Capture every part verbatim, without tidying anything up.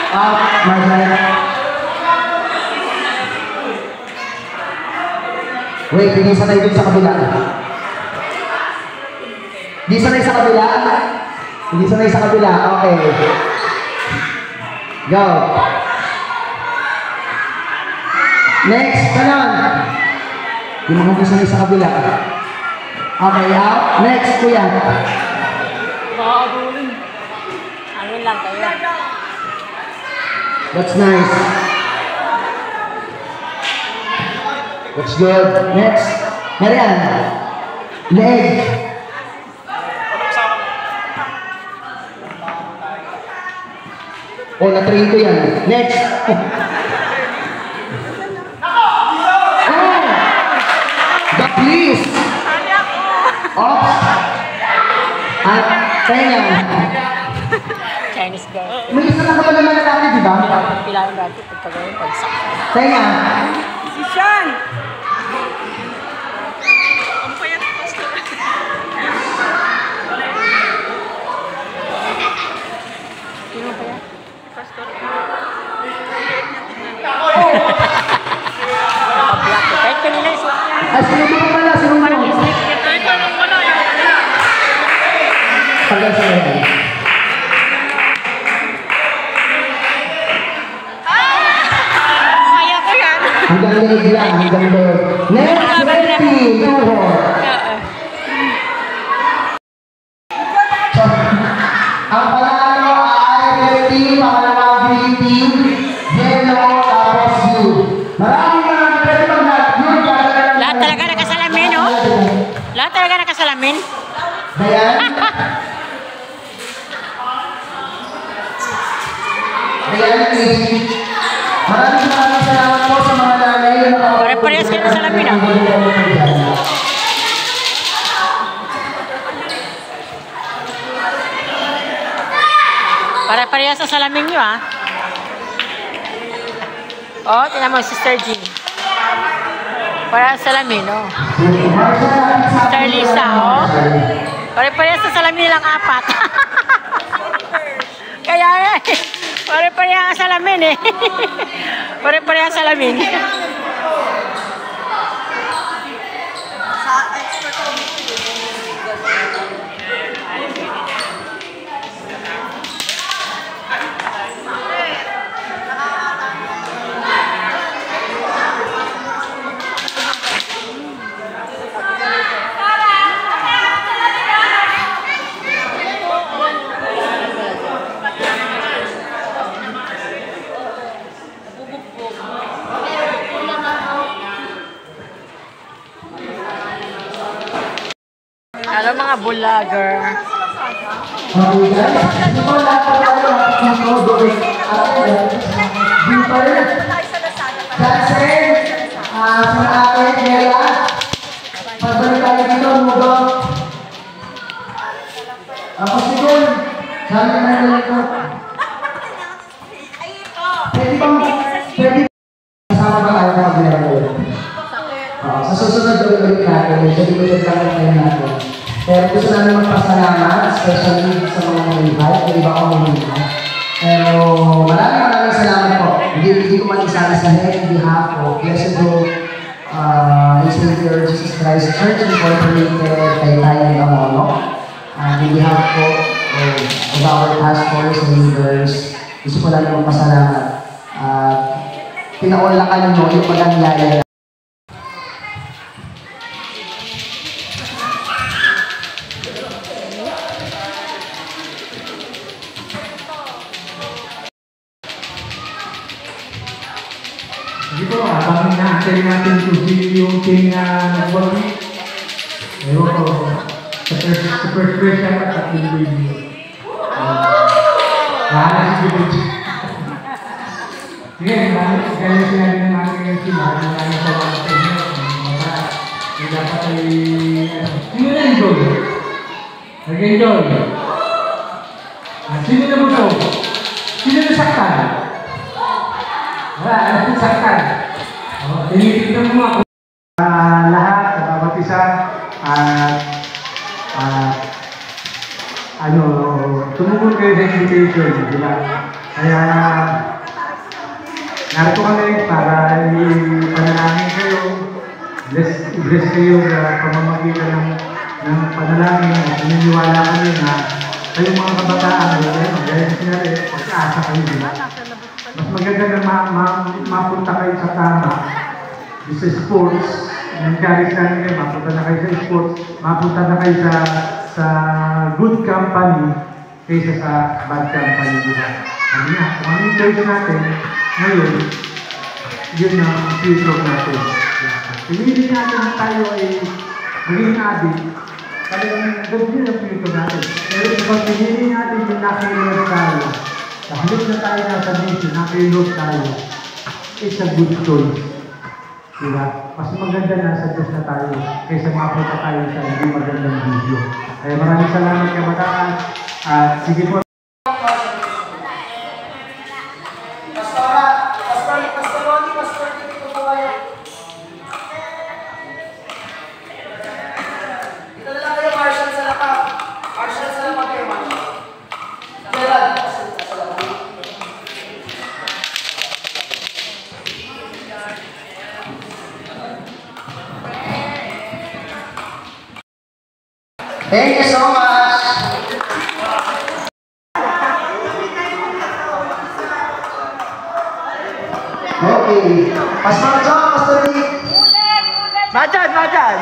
Out, Marcel. Wait, hindi sanay dun sa kabila. Hindi sanay sa kabila. Hindi sanay sa kabila. Okay. Go. Next, kanon. Hindi mo kung sanay sa kabila. Okay, out. Next, kuya. Makakabulin. Ano lang kayo. That's nice. That's good. Next. Marian. Leg. Oh, na-train ko yan. Next. Oh! The please. Off. At tenga. Chinese girl. May isa na ka ba naman lalaki, di ba? Pilain dati pagkagawin pagsak. Tenga. Si Sean! Ang payat ko sa... Sino payat? Pastor. Naka-black ko. Kahit kanina isuot niya. Ay, sinunod mo pala, sinunod mo. Kahit anong wala yun. Pagyan sa mga. Kaya ko yan. Hanggang leg lang, hanggang leg. Next, ready, tuhod. Ang panalo ay ready, pangalawang green team, yellow, tapos blue. Maraming mga pwede mag-yun. Lahat talaga nakasalamin, no? Lahat talaga nakasalamin. Dayan. Dayan, please. Maraming maraming salamat po sa mga nanay. Pare-parehas kayo ng salamin, ah. Pare-parehas sa salamin nyo, ah. Oh, tingnan mo, Sister Jean. Parehas sa salamin, oh. Sister Lisa, oh. Pare-parehas sa salamin nilang apat. Kaya, eh. Pare-parehas sa salamin, eh. Pare-parehas sa salamin. Ano mga vlogger? Okay guys, hindi ko lahat pa tayo mga doon. Deeper. That's it. Ah, sa akin, Nela. Pagbalik tayo dito, mudo. Ako siguro, sabi na nila ito. Pwede bang, pwede kasama ba tayo mga vlogger? Sa susunod ulit natin, sa likod lang tayo natin. Pero gusto namin magpasalamat, especially sa mga nag-invite, yung iba kong nag-invite. Pero maraming maraming salamat po. Hindi, hindi ko mag-isali sa head, in behalf of Blessed Hope, uh, Savior Jesus Christ Church Incorporated, kay Tayo Amono. And in behalf po of, of our pastors and leaders, gusto ko lang magpasalamat. Uh, Pinaulakan mo yung pag-angyaya. Dito, abang na-antay natin kung sino yung king na nag-work. Ewan ko, sa first, sa first verse siya at yung baby. Lahat si Gibuchi. Sige, kaya sinabi na namin ngayon sila, maraming salamat sa inyo. Mga dapat ay, sino na-enjoy? Nag-enjoy. Sino na gusto? Sino na-saktan? Wala, alam ko saktan. Tinitignan mo ako. Uh, lahat, bawat isa, at uh, uh, ano, tumungkol kayo sa invitation, di ba? Kaya, narito kami para ipanalangin kayo, bless, bless kayo sa pamamagitan ng, ng panalangin at naniniwala kami na kayong mga kabataan, gaya na sinabi, pag-asa kayo, di ba? Mas maganda na ma ma mapunta kayo sa tama, sa sports, encourage namin kayo, mapunta na kayo sa sports, mapunta na kayo sa, sa good company, kaysa sa bad company, di ba? Ano nga, kung ano yung choice natin, ngayon, yun ang future natin. Pinili natin na tayo ay maging addict, talagang good yun ang future natin. Pero kung pinili natin yung nakilot tayo, sa halip na tayo nasa mission, nakilot tayo, it's a good choice. Diba? Mas maganda na sa Diyos na tayo kaysa mapunta tayo sa hindi magandang video. Kaya maraming salamat kay Matakas. At sige po. Pastora, Pastor, Pastor Ronnie, Pastor Tito po kayo. Dito na lang kayo, Marshall sa lapag. Marshall sa lapag kayo, Marshall. Gerald, sa lapag. Thank you so much. Okay. Pastor John, Pastor Rick. Majan, majan.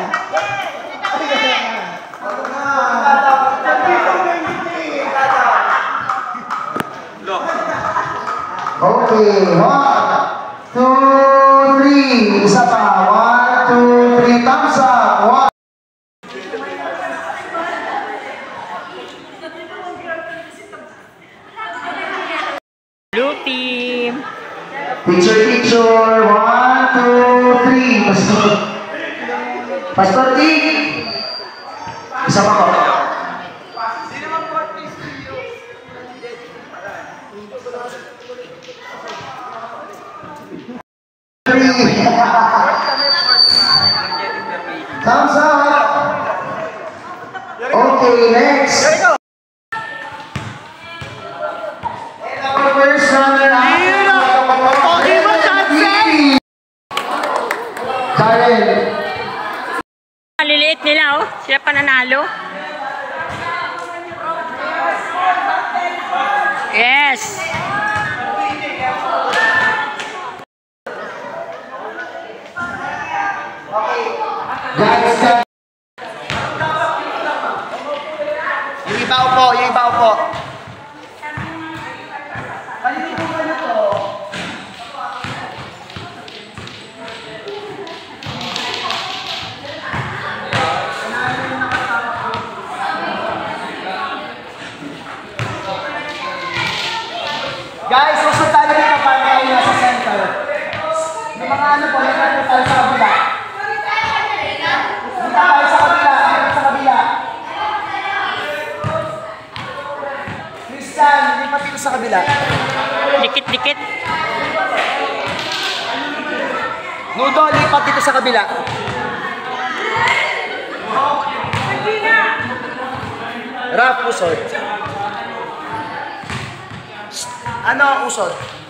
Okay. One, two, three. Isa pa. One, two, three. Thumbs up. One. Blue team. Picture, picture. One, two, three. Pastor. Pastor Dick. Isa pa po. Three. Thumbs up. Okay, next. And our first runner up. Karen. Maliliit nila, oh. Sila pa nanalo. Yes. Guys, guys. Yung iba po, yung iba po. Guys, usod tayo dito para tayo nasa center. May mga ano po, may mga tayo sa kabila. Dito tayo sa kabila, dito sa kabila. Christian, lipat dito sa kabila. Dikit-dikit. Nudo, lipat dito sa kabila. Raf, usod. Ano ang usod?